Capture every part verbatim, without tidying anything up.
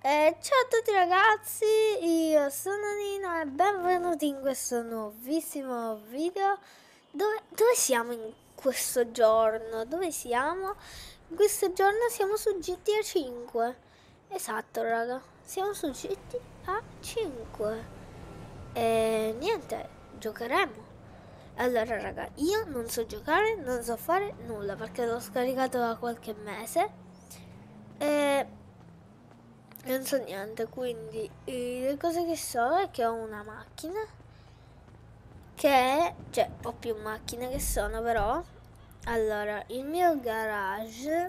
Eh, ciao a tutti ragazzi, io sono Nino e benvenuti in questo nuovissimo video. Dove, dove siamo in questo giorno? Dove siamo? In questo giorno siamo su G T A cinque. Esatto raga, siamo su G T A cinque. E niente, giocheremo. Allora raga, io non so giocare, non so fare nulla perché l'ho scaricato da qualche mese. E... non so niente, quindi eh, le cose che so è che ho una macchina che è, cioè ho più macchine che sono però. Allora, il mio garage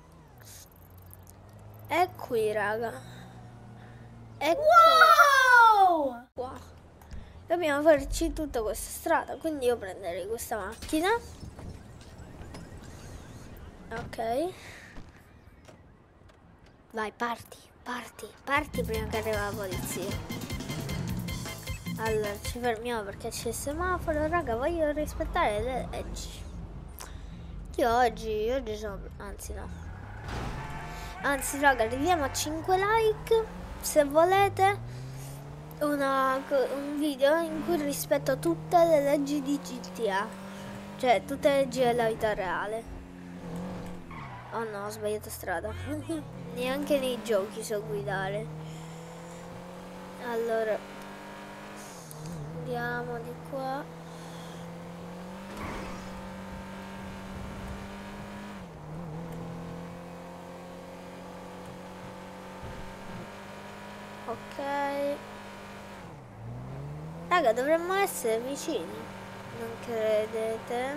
è qui raga, è Wow! qua. Dobbiamo farci tutta questa strada, quindi io prenderei questa macchina. Ok, vai, parti, parti, parti prima che arriva la polizia. Allora ci fermiamo perché c'è il semaforo, raga, voglio rispettare le leggi. Io oggi, oggi sono, anzi no. Anzi raga, arriviamo a cinque like, se volete una, un video in cui rispetto tutte le leggi di G T A. Cioè, tutte le leggi della vita reale. Oh no, ho sbagliato strada. Neanche nei giochi so guidare. Allora, andiamo di qua. Ok. Raga, dovremmo essere vicini. Non credete?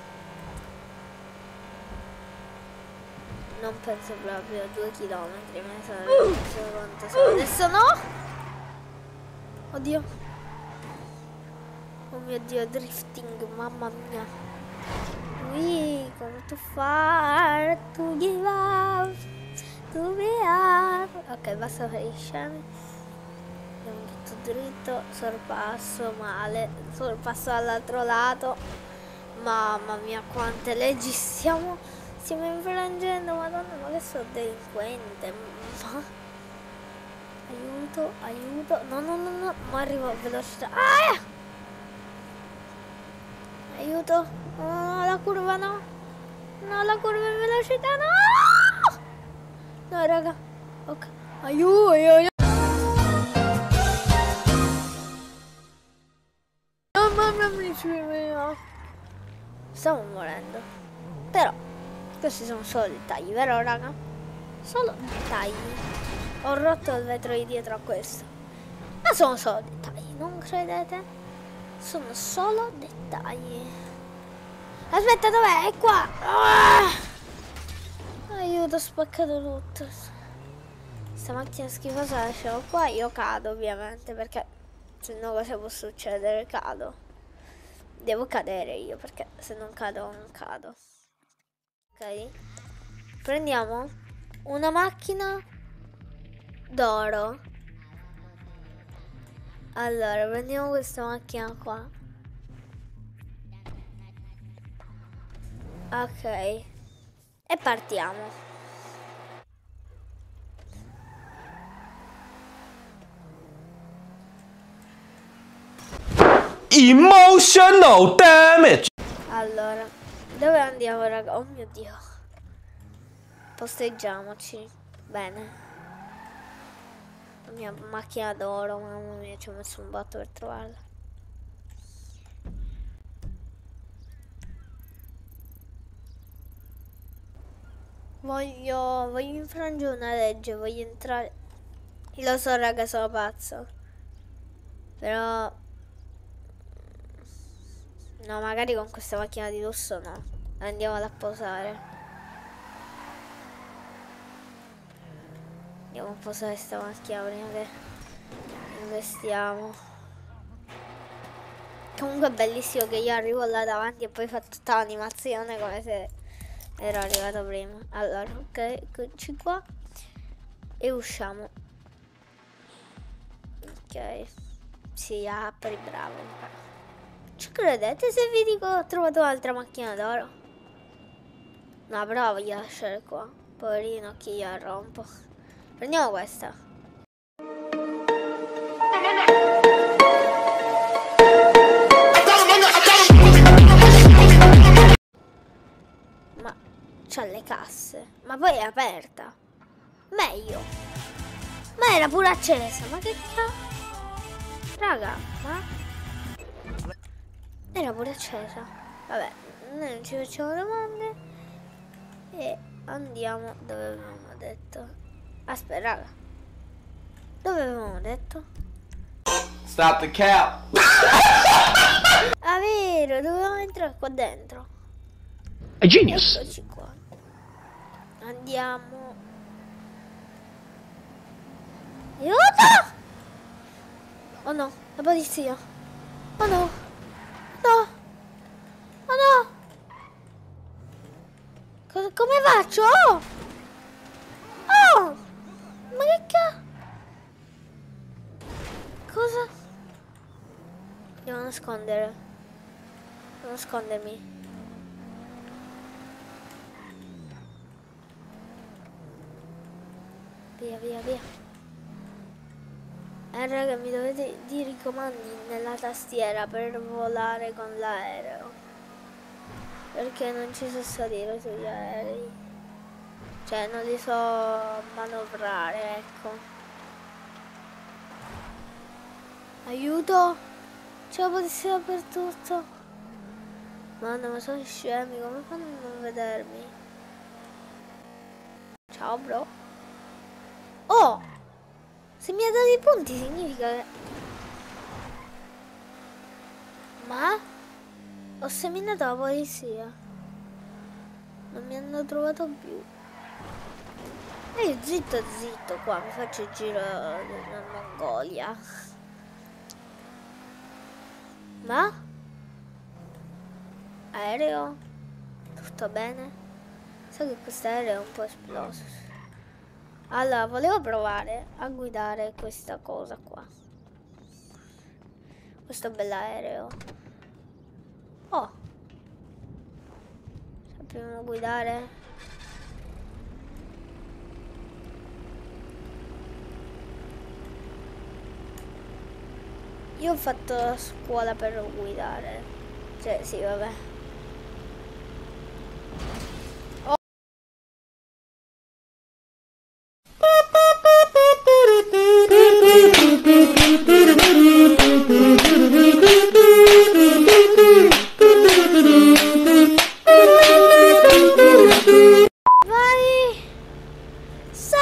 Non penso proprio a due chilometri. Me ne sono reso conto solo adesso. No! Oddio. Oh mio Dio, drifting, mamma mia. Qui, come tu fare, tu give up, tu give up. Ok, basta fare i scemi. Andiamo tutto dritto, sorpasso male, sorpasso dall'altro lato. Mamma mia, quante leggi stiamo, stiamo infrangendo, madonna, ma che sono delinquente. Ma... aiuto, aiuto, no, no, no, no, ma arrivo a velocità. Ah! Aiuto, no, la curva no, no, la curva in velocità no, no raga, ok, aiuto, aiuto, no, mamma mia, stiamo morendo, però questi sono solo dettagli, vero raga? Solo dettagli. Ho rotto il vetro di dietro a questo, ma sono solo dettagli, non credete? Sono solo dettagli. Aspetta, dov'è? È qua. Ah! Aiuto, ho spaccato tutto. Questa macchina schifosa la lasciamo qua. Io cado ovviamente perché se no cosa può succedere? Cado. Devo cadere io perché se non cado non cado. Ok. Prendiamo una macchina d'oro. Allora, prendiamo questa macchina qua. Ok. E partiamo. Emotional damage. Allora, dove andiamo raga? Oh mio Dio. Posteggiamoci. Bene. La mia macchina d'oro, mamma mia, ci ho messo un botto per trovarla. Voglio, voglio infrangere una legge, voglio entrare. Lo so raga, sono pazzo. Però... no, magari con questa macchina di lusso no. Andiamo a posare. Andiamo a posare questa macchina prima che investiamo. Comunque è bellissimo che io arrivo là davanti e poi fa tutta l'animazione come se ero arrivato prima. Allora, ok, eccoci qua. E usciamo. Ok. Sì, apri, bravo. Ci credete se vi dico ho trovato un'altra macchina d'oro? No, però voglio lasciare qua. Poverino, chi gliela rompo. Prendiamo questa. Ma c'ha le casse. Ma poi è aperta. Meglio. Ma era pure accesa. Ma che cazzo? Raga, ma... era pure accesa. Vabbè, noi non ci facciamo domande. E andiamo dove avevamo detto. Aspetta, raga. Dove avevamo detto? Stop the cap. Ah, vero, dovevamo entrare qua dentro. A genius. Eccoci qua. Andiamo. Aiuto! Oh no, la polizia. Oh no. No. Oh no. Cosa, come faccio? Oh! Oh! Ma che cazzo? Cosa? Devo nascondere. Devo nascondermi. Via, via, via. Eh raga, mi dovete dire i comandi nella tastiera per volare con l'aereo. Perché non ci so salire sugli aerei. Cioè, non li so manovrare, ecco. Aiuto! C'è la polizia dappertutto. Madonna, ma sono scemi, come fanno a non vedermi? Ciao, bro. Oh! Se mi ha dato i punti significa che... Ma? Ho seminato la polizia. Non mi hanno trovato più. E io zitto zitto qua, mi faccio il giro della Mongolia. Ma? Aereo? Tutto bene? So che questo aereo è un po' esploso. Allora, volevo provare a guidare questa cosa qua. Questo bell'aereo. Oh. Sappiamo guidare? Io ho fatto la scuola per guidare. Cioè, sì, vabbè. Vai! Sì!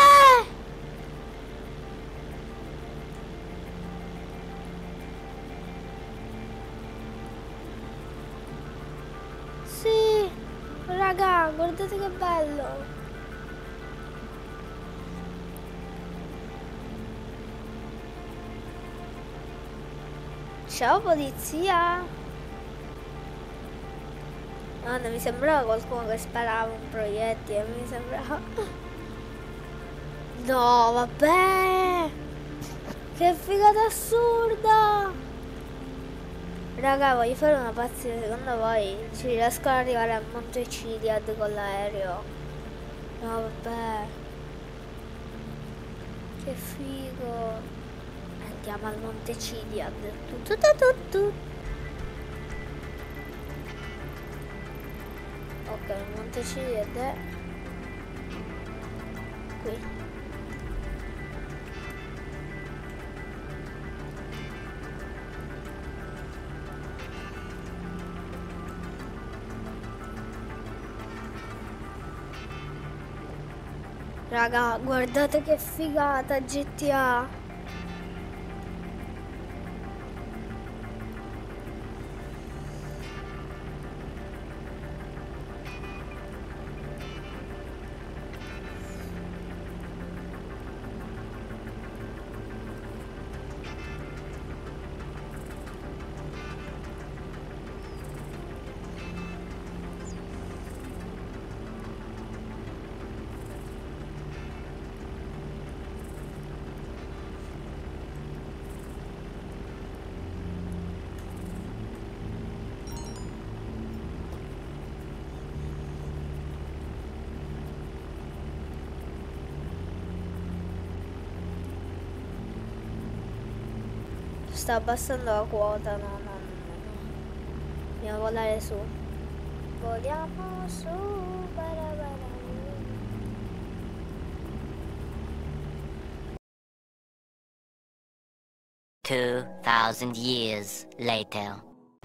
Sì! Raga, guardate che bello! Ciao polizia! Guarda, mi sembrava qualcuno che sparava un proiettile, mi sembrava... No, vabbè! Che figata assurda! Raga, voglio fare una pazzia, secondo voi ci riesco ad arrivare a Monte Chiliad con l'aereo? No, vabbè! Che figo! Andiamo al Monte Chiliad. Tu, tu, tu, tu, tu. Ok, il Monte Chiliad è qui. Raga, guardate che figata G T A. sta abbassando la quota, no, no, no, no. Dobbiamo volare su. Voliamo su, barabara. Two thousand years later.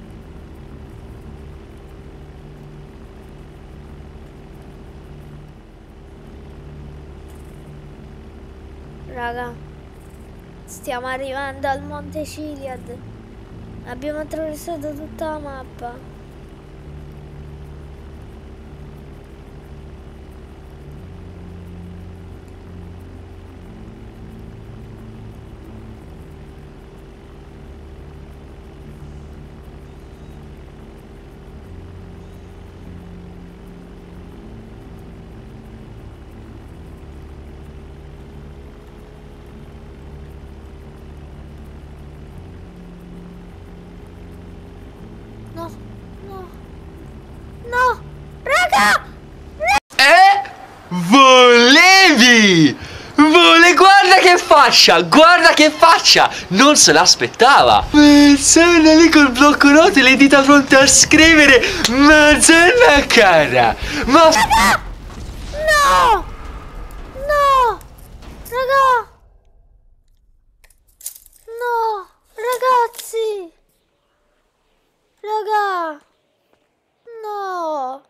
Raga, stiamo arrivando al Monte Chiliad. Abbiamo attraversato tutta la mappa. No, no, no, raga! Eh? Volevi! Vole, guarda che faccia! Guarda che faccia! Non se l'aspettava! Persona lì col blocco note e le dita pronte a scrivere Madonna cara! Ma... Raga! No! No! Raga! No! Ragazzi! Raga! No!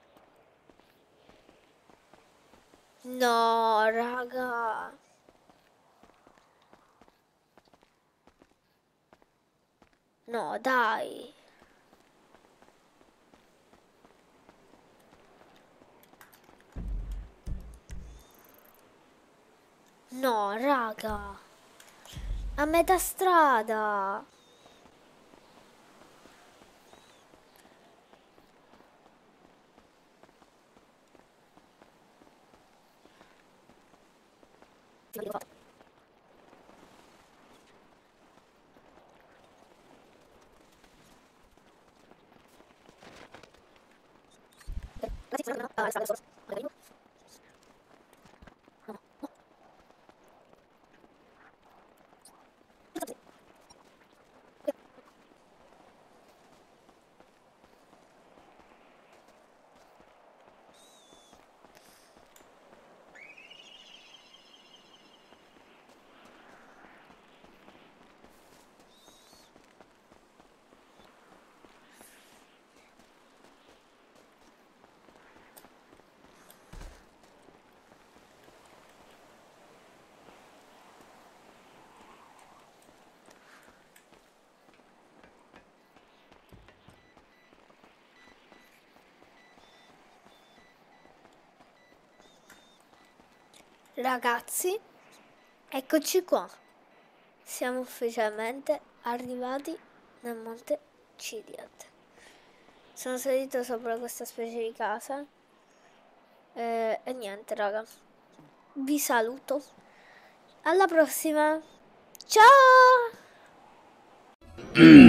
No, raga! No, dai! No, raga! A metà strada! Ragazzi, eccoci qua. Siamo ufficialmente arrivati nel Monte Chiliad. Sono salito sopra questa specie di casa. Eh, e niente, raga. Vi saluto. Alla prossima. Ciao!